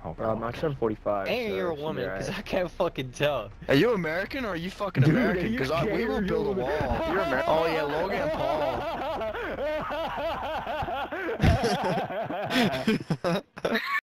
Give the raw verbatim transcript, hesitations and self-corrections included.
Okay, Uh, Max on forty-five. And so you're a it should be woman, because alright. I can't fucking tell. Are you American or are you fucking Dude, are American? you Because I we gay or will build a you- wall. You're Amer- Oh yeah, Logan Paul.